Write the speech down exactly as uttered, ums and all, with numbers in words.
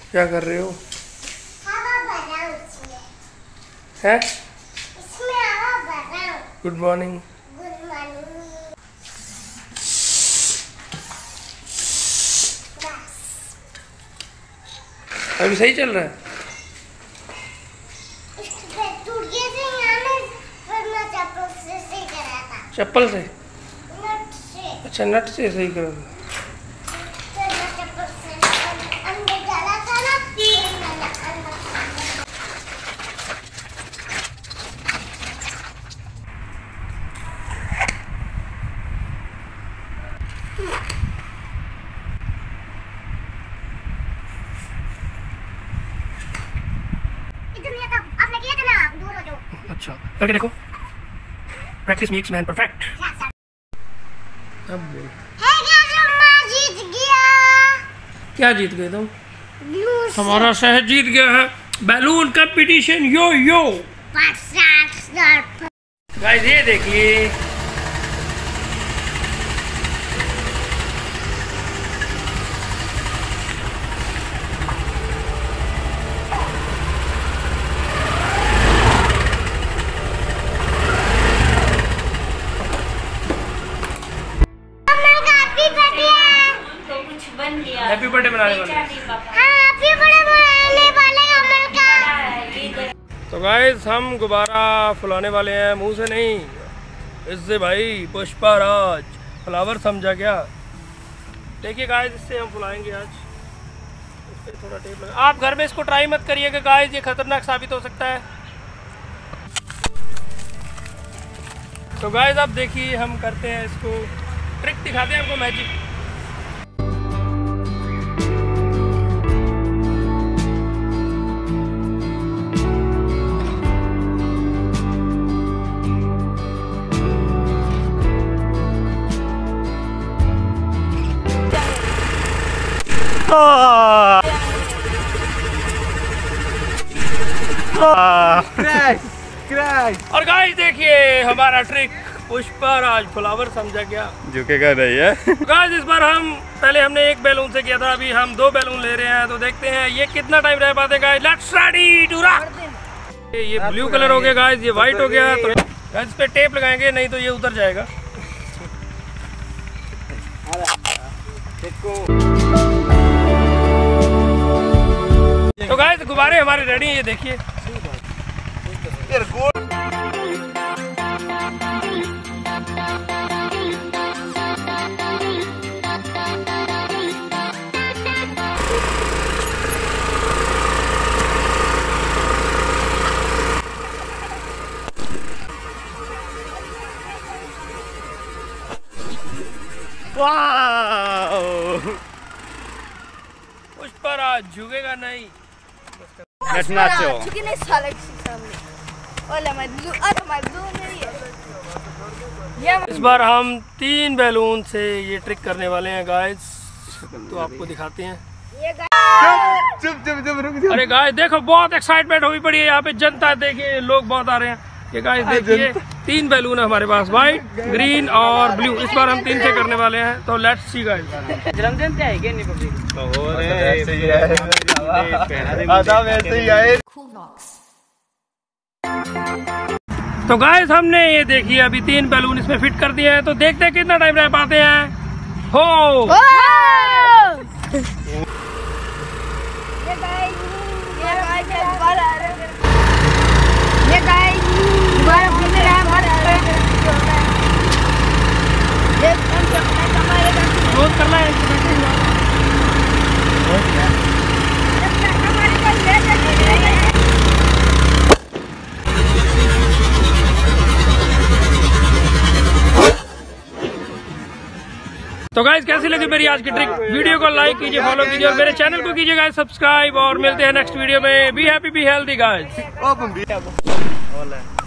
क्या कर रहे हो? हवा भर रहा हूं इसमें। हैं? इसमें हवा भर रहा हूं। Good morning. Good morning. बस। अभी सही चल रहा है? इसके टूट गया था यहाँ में, फिर मैं चप्पल से सही करा था। चप्पल से? नट से। अच्छा, नट से सही करा था। फिर मैं चप्पल से अंदर डाला था ना, फिर मैंने अंदर अच्छा, करके देखो। Practice makes man perfect. अब बोल। जीत गया। क्या जीत गए तुम? हमारा शहर जीत गया है balloon competition. Yo yo guys, ये देखिए, हैप्पी बर्थडे मनाने वाले। हैप्पी बर्थडे मनाने वाले अमल का। तो गाइस, हम गुब्बारा फुलाने वाले हैं, मुंह से नहीं, इससे भाई। पुष्पा राज फ्लावर समझा क्या? देखिए गाइस, इससे हम फुलाएंगे आज। इस पे थोड़ा टेप लगा। आप घर में इसको ट्राई मत करिएगा गाइस, ये खतरनाक साबित हो सकता है। तो गाइस, अब देखिए हम करते हैं इसको, ट्रिक दिखाते हैं आपको, मैजिक। Crash crash. और गाइस देखिए हमारा ट्रिक, पुष्पा राज फ्लावर समझा क्या? झुकेगा नहीं है। गाइस, इस बार हम पहले हमने एक बैलून से किया था, अभी हम दो बैलून ले रहे हैं, तो देखते हैं ये कितना टाइम रह पाते। Guys, let's ready to rock. ये ब्लू कलर हो गया गाइस, ये व्हाइट हो गया। तो गाइस इस पे टेप लगाएंगे, नहीं तो ये उतर जाएगा। तो गाइस, गुब्बारे हमारे रेडी हैं, ये देखिए। पुष्पा राज झुकेगा नहीं। नाचो। इस बार हम तीन बैलून से ये ट्रिक करने वाले हैं गाइस, तो आपको दिखाते हैं। चुप चुप चुप रुक जाओ। अरे गाइस देखो, बहुत एक्साइटमेंट हुई पड़ी है यहाँ पे, जनता देखिए, लोग बहुत आ रहे हैं। ये गाइस देखिए, तीन बैलून है हमारे पास, व्हाइट, ग्रीन और ब्लू। इस बार हम तीन से करने वाले हैं, तो लेट्स सी गाइस। जन्मदिन क्या है क्या नहीं पब्लिक? वैसे ही है, आधा वैसे ही है। तो गाइस, हमने ये देखिए अभी तीन बैलून इसमें फिट कर दिए हैं, तो देखते हैं कितना टाइम रह पाते हैं। हो रोज करना है। तो गाइस, कैसी लगी मेरी आज की ट्रिक? वीडियो को लाइक कीजिए, फॉलो कीजिए और मेरे चैनल को कीजिए गाइस सब्सक्राइब, और मिलते हैं नेक्स्ट वीडियो में। Be happy, be healthy guys.